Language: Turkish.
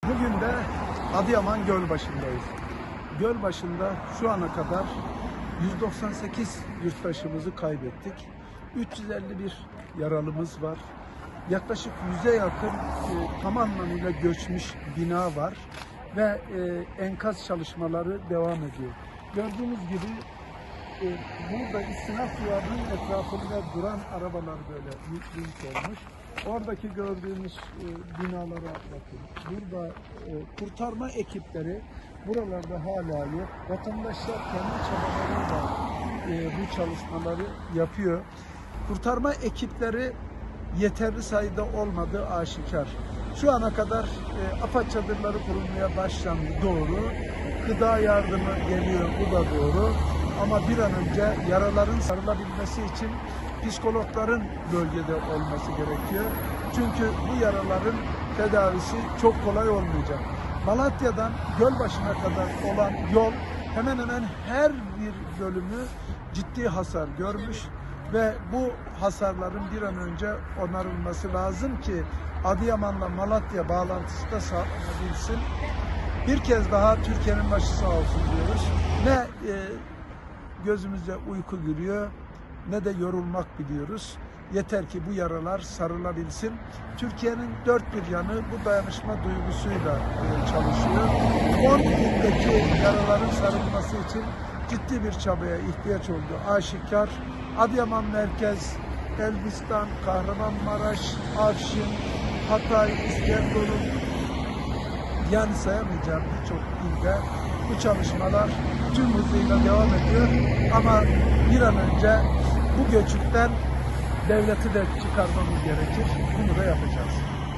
Bugün de Adıyaman Gölbaşı'ndayız. Gölbaşı'nda şu ana kadar 198 yurttaşımızı kaybettik. 351 yaralımız var. Yaklaşık 100'e yakın tam anlamıyla göçmüş bina var ve enkaz çalışmaları devam ediyor. Gördüğünüz gibi burada istinaf duvarının etrafında duran arabalar böyle büyük olmuş. Oradaki gördüğümüz binalara bakın. Burada kurtarma ekipleri buralarda hala yok. Vatandaşlar kendi çabalarıyla bu çalışmaları yapıyor. Kurtarma ekipleri yeterli sayıda olmadığı aşikar. Şu ana kadar AFAD çadırları kurulmaya başlandı, doğru. Gıda yardımı geliyor, bu da doğru. Ama bir an önce yaraların sarılabilmesi için psikologların bölgede olması gerekiyor. Çünkü bu yaraların tedavisi çok kolay olmayacak. Malatya'dan Gölbaşı'na kadar olan yol hemen hemen her bir bölümü ciddi hasar görmüş ve bu hasarların bir an önce onarılması lazım ki Adıyaman'la Malatya bağlantısı da sağlanabilsin. Bir kez daha Türkiye'nin başı sağ olsun diyoruz. Ne gözümüze uyku giriyor ne de yorulmak biliyoruz. Yeter ki bu yaralar sarılabilsin. Türkiye'nin dört bir yanı bu dayanışma duygusuyla çalışıyor. 10 ildeki yaraların sarılması için ciddi bir çabaya ihtiyaç olduğu aşikar. Adıyaman merkez, Elbistan, Kahramanmaraş, Afşin, Hatay, İskenderun, yani sayamayacağım birçok ilde bu çalışmalar tüm hızıyla devam ediyor. Ama bir an önce bu göçükten devleti de çıkarmamız gerekir. Bunu da yapacağız.